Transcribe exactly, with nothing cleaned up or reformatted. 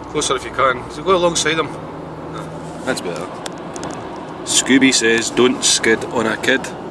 Closer if you can. So go alongside him. That's better. Scooby says, don't skid on a kid.